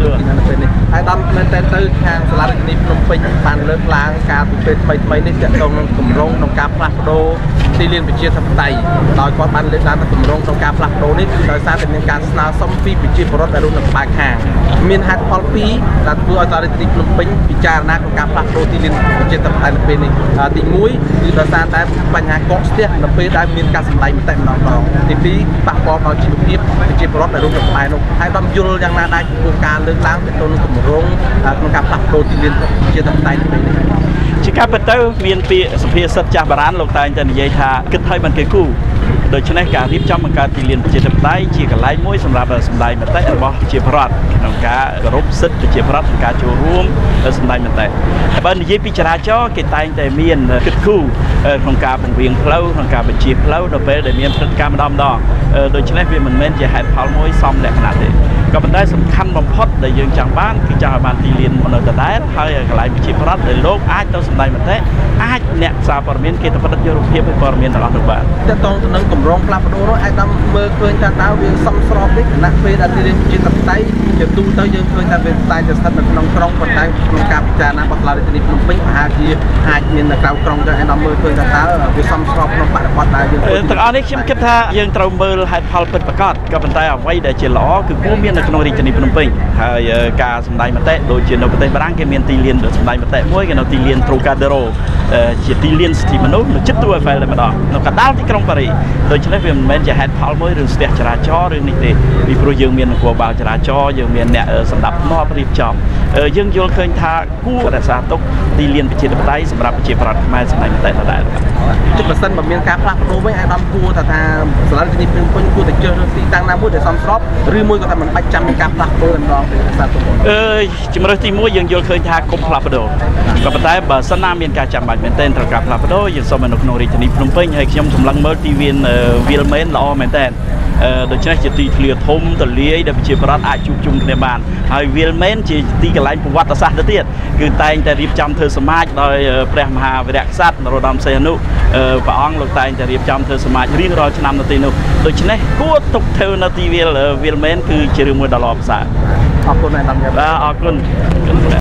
ពេលនេះហើយដល់មែនតើទៅខាងសាលារដ្ឋាភិបាលភ្នំពេញបានលើកឡើងការពិភាក្សាថ្មីនេះទាក់ទងនឹងគម្រោងក្នុងការផ្លាស់ប្ដូរទីលានប្រជាធិបតេយ្យដោយគាត់បានលើកឡើងថាគម្រោងក្នុងការផ្លាស់ប្ដូរនេះដោយសារតែមានការស្នើសុំពីប្រជាពលរដ្ឋដែលរស់នៅក្បែរខាងមានហេតុផលពីរដែលធ្វើឲ្យសាលារដ្ឋាភិបាលភ្នំពេញពិចារណាក្នុងការផ្លាស់ប្ដូរទីលានប្រជាធិបតេយ្យនៅពេលនេះទី1គឺដោយសារតែបញ្ហាកកស្ទះនៅពេលដែលមានការសម្ដែងមតិម្ដងទី2ប៉ះពាល់ដល់ជីវភាពប្រជាពលរដ្ឋដែលរស់នៅក្បែរនោះហើយដំយល់យ៉ាងណាដែរចំពោះការលើកឡើងទៅនឹងគម្រោងក្នុងការផ្លាស់ប្ដូរទីលានប្រជាធិបតេយ្យនៅពេលនេះជាការពិតទៅមានពាក្យសុភាសិតចាស់បុរាណលោកតែងតែនិយាយថាគិតឲ្យបានគេគូដូច្នេះការរៀបចំបង្កើតទីលានប្រជាធិបតេយ្យជាកន្លែងមួយសម្រាប់សម្ដែងមតិរបស់ប្រជាពលរដ្ឋក្នុងការគោរពសិទ្ធិប្រជាពលរដ្ឋក្នុងការចូលរួមសម្ដែងមតិបើនិយាយពីចរាចរណ៍គេតែងតែមានគិតគូរក្នុងការពង្រៀងផ្លូវក្នុងការបញ្ជាផ្លូវដល់ពេលដែលមានព្រឹត្តិការណ៍ម្ដងដូច្នេះវាមិនមែនជាហេតុផលមួយសមលក្ខណៈទេក៏ប៉ុន្តែសំខាន់បំផុតដែលយើងចង់បានគឺចង់ឲ្យបានទីលាននៅដដែលហើយកន្លែងប្រជាពលរដ្ឋដែលលោកអាចទៅសម្ដែងមតិអាចអ្នកសារព័ត៌មានគេទៅផ្ដិតយករូបភាពពីព័ត៌មានទាំងអស់នោះបានតើតងទៅនឹងគម្រោងផ្លាស់ប្ដូរនោះអាចតាមមើលឃើញថាតើវាសមស្របទេគណៈពេលដែលទីលានប្រជាធិបតេយ្យជាទូទៅយើងឃើញថាវាតែស្ថិតនៅក្នុងក្រុងប៉ុន្តែក្នុងការពិចារណារបស់សាលារដ្ឋាភិបាលភ្នំពេញប្រហែលជាអាចមាននៅក្រៅក្រុងទៅឯដល់មើលឃើញថាតើវាសមស្របក្នុងបរិបទដែលយើងទាំងអស់នេះខ្ញុំគិតថាយើងត្រូវមើលហេតុផលពិតប្រាកដក៏ប៉ុន្តែអ្វីដែលជាល្អគឺគួរមាននៅក្នុងរាជធានីភ្នំពេញហើយការសម្ដែងមតិដូចជានៅប្រទេសបារាំងគេមានទីលានសម្ដែងមតិមួយគេនៅទីលាន Trocadero ជាទីលានសិទ្ធិមនុស្សនៅជិតទូ Eiffel តែម្ដងនៅកណ្ដាលទីក្រុងប៉ារីសដូច្នេះវាមិនមែនជាហេតុផលមួយរឿងស្ទះចរាចរណ៍រឿងនេះទេពីព្រោះយើងមាននគរបាលចរាចរណ៍យើងមានអ្នកសម្ដាប់ធ្នាប់រៀបចំយើងយល់ឃើញថាគួររក្សាទុកទីលានប្រជាធិបតេយ្យសម្រាប់ប្រជាប្រដ្ឋខ្មែរសម្ដែងមតិដដែលជិតប្រសិនបើមានការផ្លាស់ប្ដូរវិញអាដាមគួរថាសាលារដ្ឋាភិបាលភ្នំពេញគួរតែជ្រើសរើសទីតាំងណាមួយដែលសមស្របឬមួយក៏ថាមិនបាច់ចាំមានការផ្លាស់ប្ដូរម្ដងទេសាទរជំរើសទី1យើងយល់ឃើញថាកុំផ្លាស់ប្ដូរក៏ប៉ុន្តែបើសិនណាមានការចាំបាច់មែនទែនត្រូវការផ្លាស់ប្ដូរយើងសូមនៅក្នុងរាជធានីភ្នំពេញហើយខ្ញុំសម្លឹងមើលទីវានវាលមែនល្អមែនទែនដូច្នេះជាទីធ្លាធំទលាយដែលប្រជាពលរដ្ឋអាចជួបជុំគ្នាបានហើយវាលមែនជាទីកន្លែងប្រវត្តិសាស្ត្រទៅទៀតគឺតែងតែរៀបចំធ្វើសមាជដោយព្រះមហាវីរក្សត្រនរោត្តមសីហនុព្រះអង្គលោកតែងតែរៀបចំធ្វើសមាជរៀងរាល់ឆ្នាំនៅទីនោះដូច្នេះគួរទុកធ្វើនៅទីវាលមែនគឺជារឿងមួយដ៏ល្អប្រសើរអរគុណអាដាមបាទអរគុណ